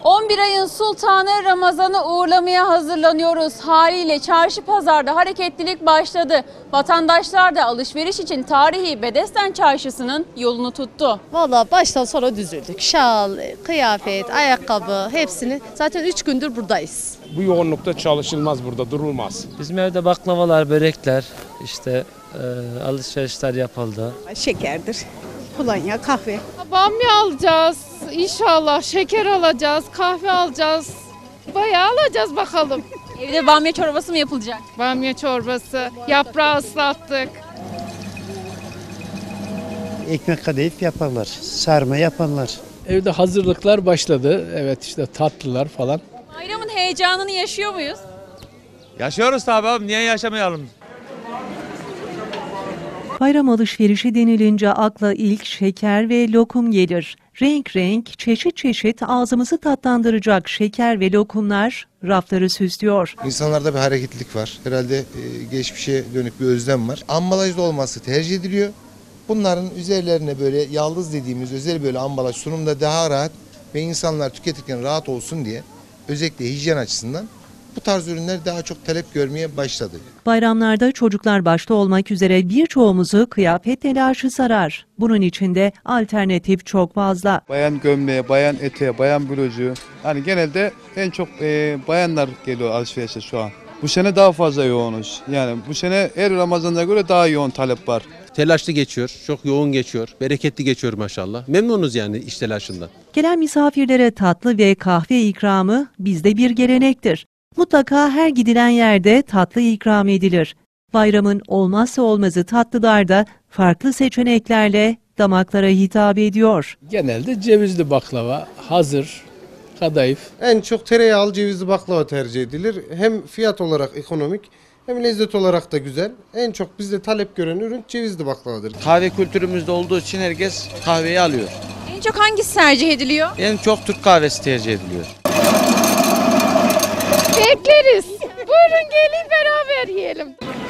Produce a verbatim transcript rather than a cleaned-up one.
on bir ayın sultanı Ramazan'ı uğurlamaya hazırlanıyoruz. Haliyle çarşı pazarda hareketlilik başladı. Vatandaşlar da alışveriş için tarihi Bedesten Çarşısı'nın yolunu tuttu. Vallahi baştan sona düzüldük. Şal, kıyafet, ayakkabı hepsini. Zaten üç gündür buradayız. Bu yoğunlukta çalışılmaz, burada durulmaz. Bizim evde baklavalar, börekler, işte e, alışverişler yapıldı. Şekerdir, kolonya, kahve. Bamya alacağız, inşallah şeker alacağız, kahve alacağız. Bayağı alacağız bakalım. Evde bamya çorbası mı yapılacak? Bamya çorbası, yaprağı ıslattık. Ekmek kadayıf yaparlar, sarma yaparlar. Evde hazırlıklar başladı. Evet işte tatlılar falan. Bayramın heyecanını yaşıyor muyuz? Yaşıyoruz tabii abi, niye yaşamayalım? Bayram alışverişi denilince akla ilk şeker ve lokum gelir. Renk renk, çeşit çeşit ağzımızı tatlandıracak şeker ve lokumlar rafları süslüyor. İnsanlarda bir hareketlilik var. Herhalde e, geçmişe dönük bir özlem var. Ambalajlı olması tercih ediliyor. Bunların üzerlerine böyle yaldız dediğimiz özel böyle ambalaj sunumda daha rahat ve insanlar tüketirken rahat olsun diye özellikle hijyen açısından bu tarz ürünler daha çok talep görmeye başladı. Bayramlarda çocuklar başta olmak üzere birçoğumuzu kıyafet telaşı sarar. Bunun için de alternatif çok fazla. Bayan gömleğe, bayan eteğe, bayan bluzu. Yani genelde en çok e, bayanlar geliyor alışverişe şu an. Bu sene daha fazla yoğunuz. Yani bu sene her Ramazan'a göre daha yoğun talep var. Telaşlı geçiyor, çok yoğun geçiyor, bereketli geçiyor maşallah. Memnunuz yani iş telaşından. Gelen misafirlere tatlı ve kahve ikramı bizde bir gelenektir. Mutlaka her gidilen yerde tatlı ikram edilir. Bayramın olmazsa olmazı tatlılar da farklı seçeneklerle damaklara hitap ediyor. Genelde cevizli baklava, hazır, kadayıf. En çok tereyağlı cevizli baklava tercih edilir. Hem fiyat olarak ekonomik hem lezzet olarak da güzel. En çok bizde talep gören ürün cevizli baklavadır. Kahve kültürümüzde olduğu için herkes kahveyi alıyor. En çok hangisi tercih ediliyor? En çok Türk kahvesi tercih ediliyor. Bekleriz. Buyurun gelin beraber yiyelim.